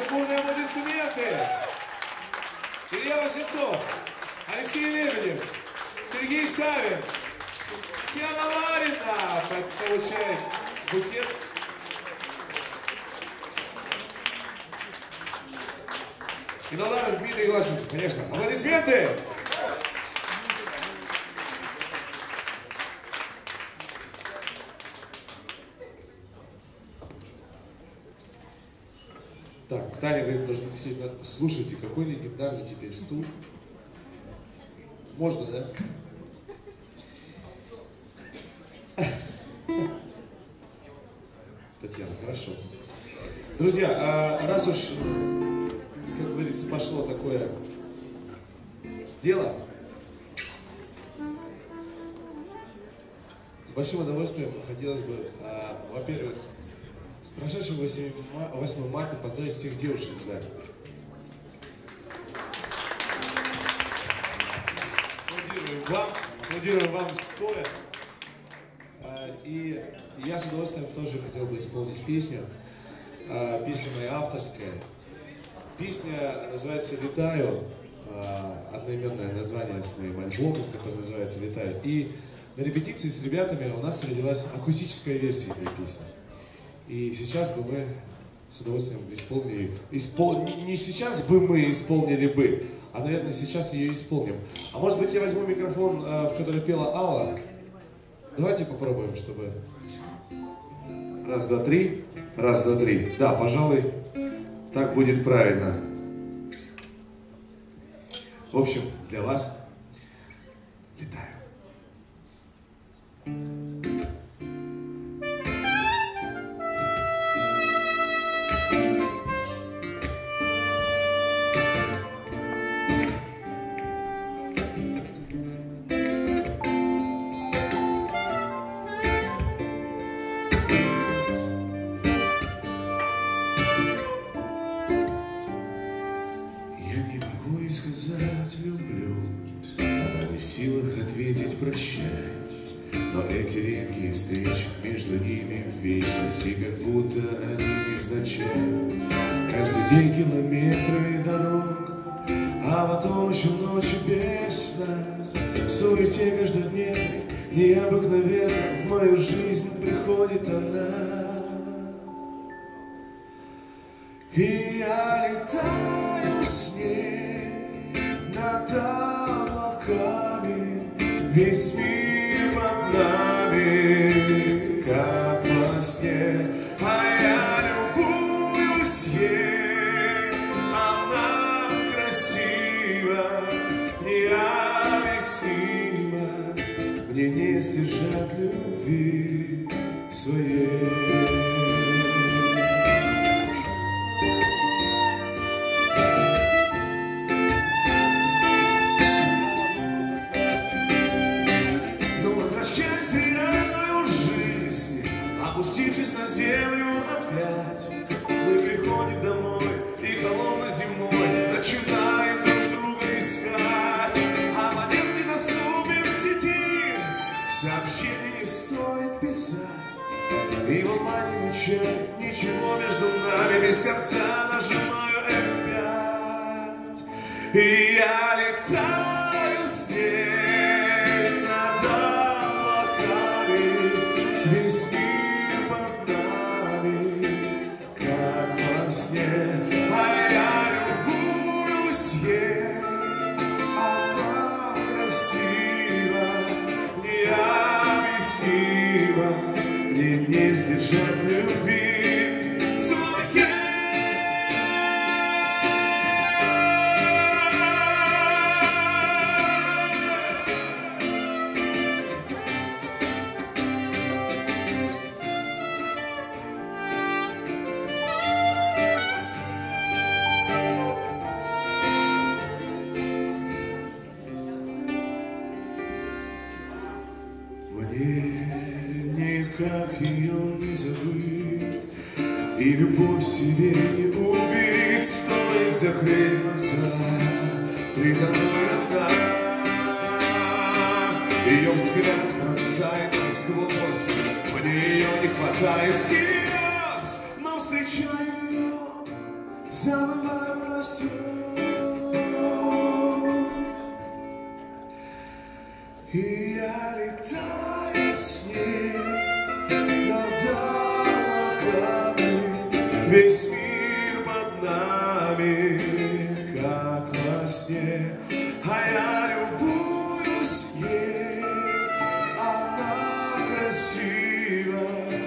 Ваши бурные аплодисменты. Илья Вознецов, Алексей Лебедев, Сергей Савин, Татьяна Ларина получает букет. И Наларин Дмитрий Глашенко, конечно. Аплодисменты! Так, Таня говорит, должен сесть на... Слушайте, какой легендарный теперь стул. Можно, да? Татьяна, хорошо. Друзья, раз уж, как говорится, пошло такое дело, с большим удовольствием хотелось бы, во-первых, с прошедшим 8 марта поздравить всех девушек в зале. Аплодируем вам стоя. И я с удовольствием тоже хотел бы исполнить песню. Песня моя авторская. Песня называется «Летаю». Одноименное название с моим альбомом, который называется «Летаю». И на репетиции с ребятами у нас родилась акустическая версия этой песни. И сейчас бы мы с удовольствием исполнили, не сейчас бы мы исполнили бы, а, наверное, сейчас ее исполним. А может быть, я возьму микрофон, в который пела Алла. Давайте попробуем, чтобы... Раз, два, три. Раз, два, три. Да, пожалуй, так будет правильно. В общем, для вас летаю. Но эти редкие встречи между ними в вечности, как будто они невзначай. Каждый день километры дорог, а потом еще ночи без нас. В суете каждодневной, необыкновенно в мою жизнь приходит она. И я летаю с ней над облаками, весь мир под нами, как во сне. А я любуюсь ей, она красива, необъяснимо, мне не сдержать любви своей. Опустившись на землю опять, мы приходим домой и холодной зимой начинаем друг друга искать. А момент недоступен в сети, сообщений не стоит писать. И в онлайне начать ничего между нами, без конца нажимаю F5. И я летаю с ней над облаками, весь мир не сдержать любви своей. Никак ее не забыть, и любовь себе не убить. Стоит закрыть глаза, предо мной одна. Ее взгляд пронзает насквозь, мне ее не хватает слез, но встречаю ее с самого просю. И я летаю с ней над облаками, весь мир под нами, как во сне. А я любуюсь ей, она красива,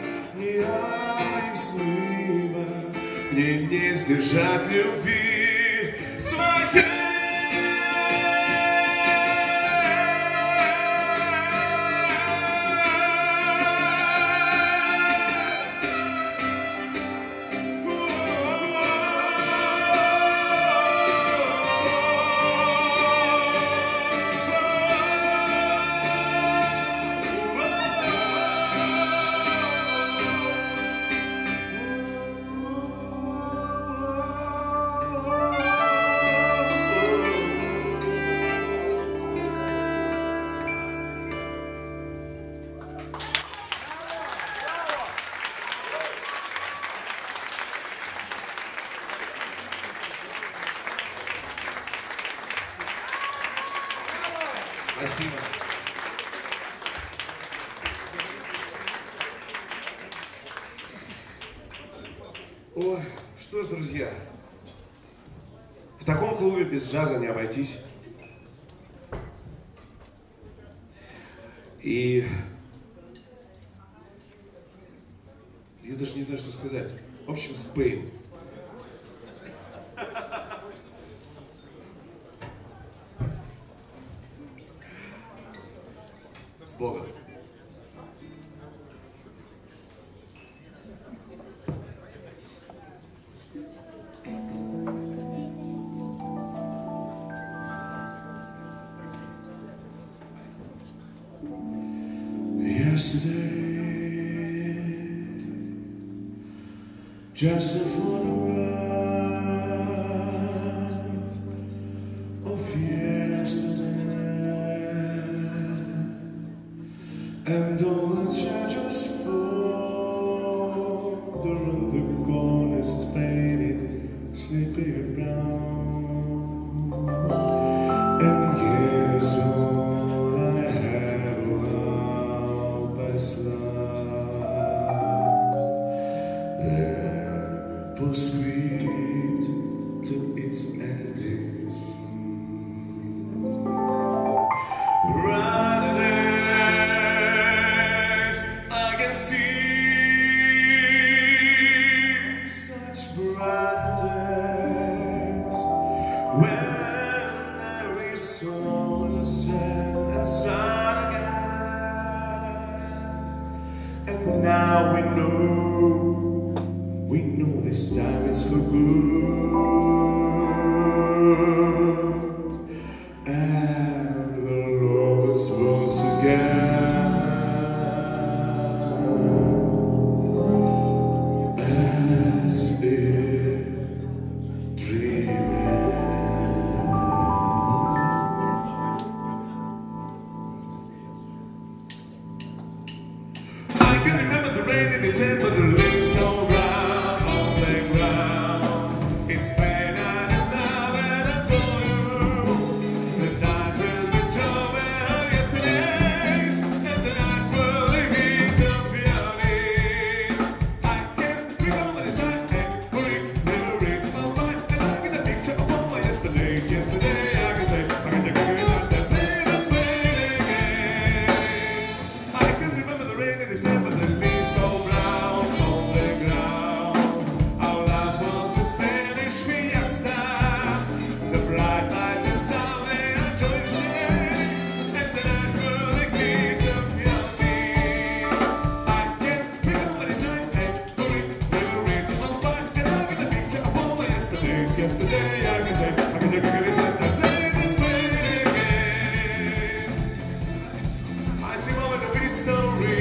неизмыма, мне не сдержать любви своей. Спасибо. Ой, что ж, друзья, в таком клубе без джаза не обойтись. И я даже не знаю, что сказать. В общем, Спейн. С Богом. Yesterday, just a photograph of yesterday, and all the treasures folder and the corners faded, sleepy brown, and years all I have around past love, postscript to its ending. Brighter days I can see, such brighter days when there is all the sand and sun again. And now we know this time is for good, and we'll love us once again, as if dreaming. I can remember the rain in December, the leaves so brown on the ground. It's been an hour and I told you the nights will be joy of yesterdays, and the nights will leave me so beauty. I can recall the time and quick memories of mine, and I get a picture of all my yesterdays. Yesterday I can say, I can take a glimpse at that day that's fading again. I can remember the rain in December, the leaves so brown on the ground. Our love was a Spanish fiesta, the bright lights and Sunday and joy shade, and the nights were like beads of beauty. I can recall the time and quick memories of mine, and I get a picture of all my yesterdays. Yesterday I can say, I can take a glimpse at that day that's fading again. I see moment of history.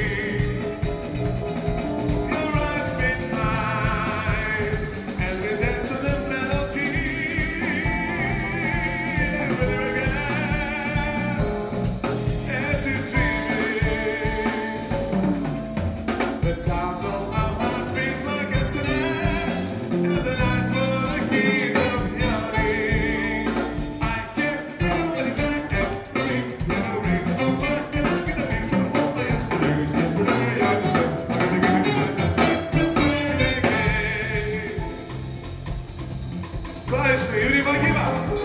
Your eyes meet mine, and we dance to the melody. Never again, as you dream. The sounds of our hearts beat like yesterdays, and the nights were like Товарищи, Юрий Багимов.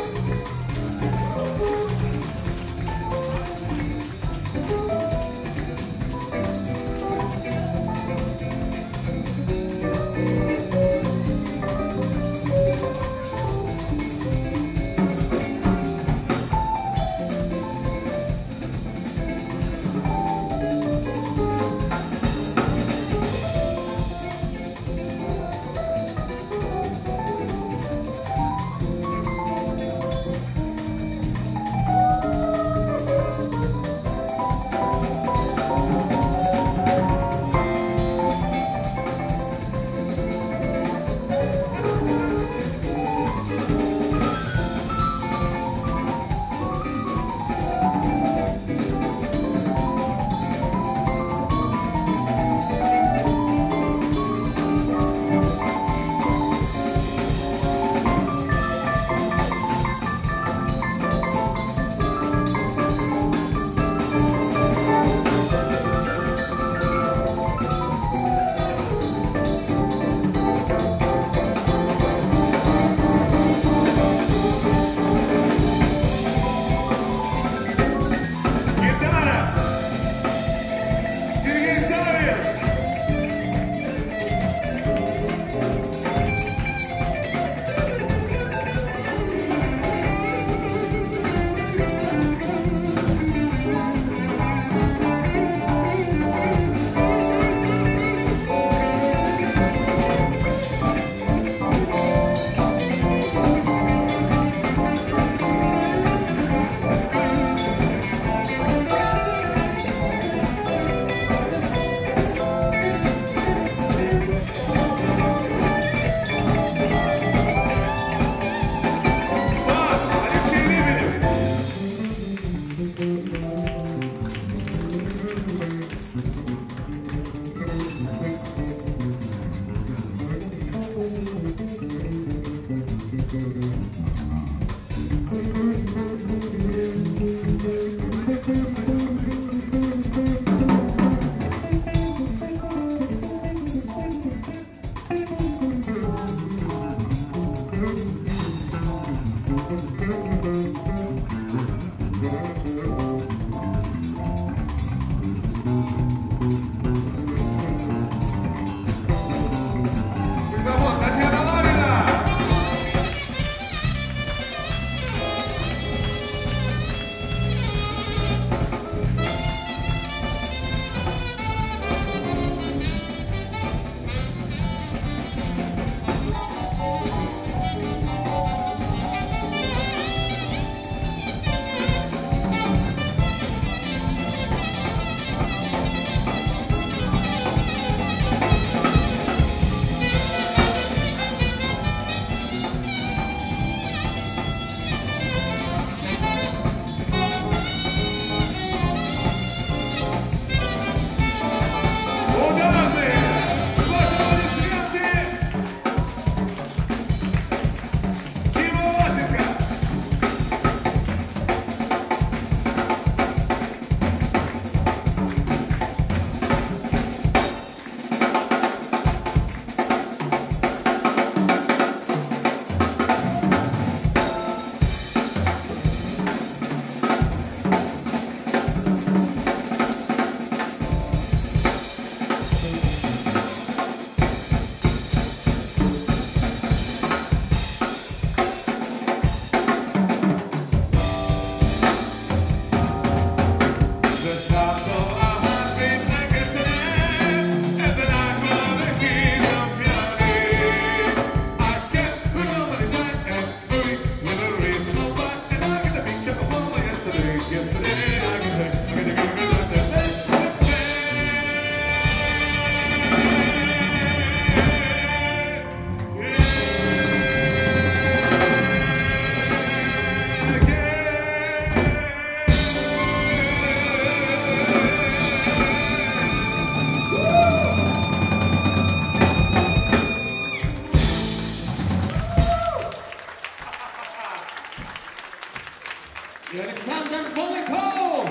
и Александр Голыков.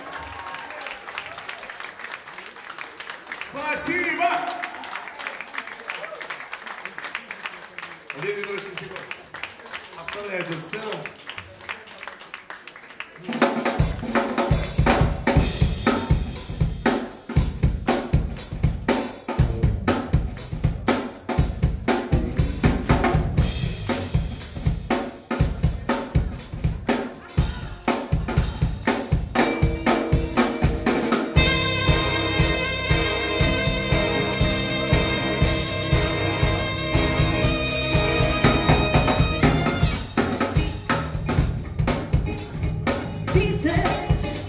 Спасибо! Владимир Петрович, спасибо. представляете сцену. Pieces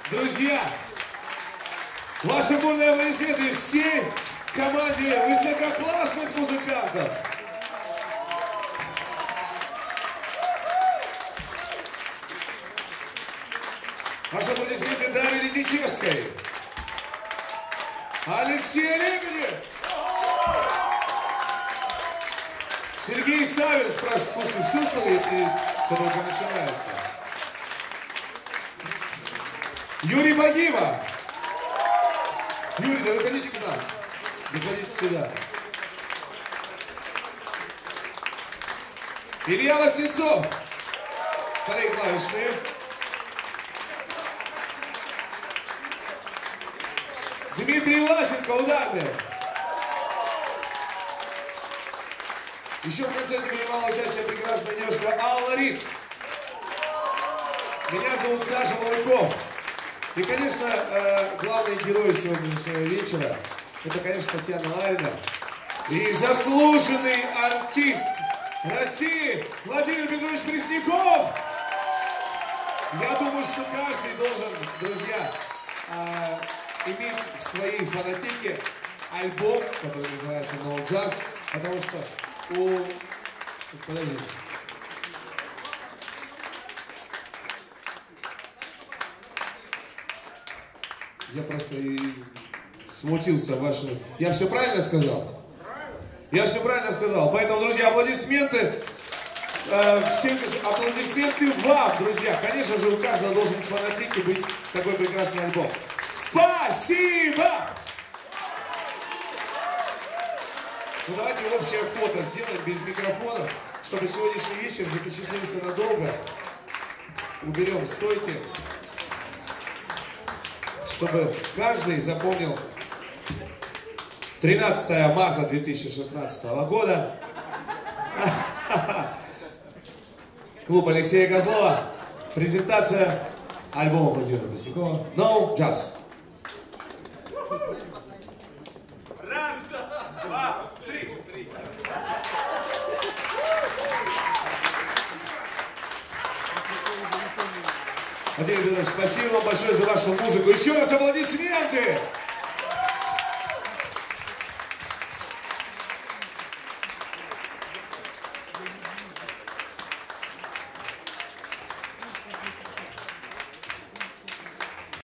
Друзья, ваши бурные аплодисменты всей команде высококлассных музыкантов. Ваши аплодисменты Дарье Ледничевской, Алексей Лебедев, Сергей Савин спрашивает, слушай, все что ли с этого начинается? Юрий Багима. Юрий, да выходите к нам. Выходите сюда. Илья Васнецов. Вторые клавишные. Дмитрий Власенко, ударный. Еще в концерте принимала участие прекрасная девушка Алла Рид. Меня зовут Саша Малыков. И, конечно, главный герой сегодняшнего вечера — это, конечно, Татьяна Ларина. И заслуженный артист России Владимир Петрович Пресняков. Я думаю, что каждый должен, друзья, иметь в своей фонотеке альбом, который называется No Jazz, потому что Подожди. Я просто смутился вашим... Я все правильно сказал? Я все правильно сказал. Поэтому, друзья, аплодисменты. Всем аплодисменты вам, друзья. Конечно же, у каждого должен в фонотеке быть такой прекрасный альбом. Спасибо! Ну давайте общее фото сделаем без микрофонов, чтобы сегодняшний вечер запечатлелся надолго. Уберем стойки, чтобы каждый запомнил 13 марта 2016 года. Клуб Алексея Козлова. Презентация альбома Владимира Преснякова No Jazz. Раз, два, три. Владимир Петрович, спасибо вам большое за вашу музыку. Еще раз аплодисменты!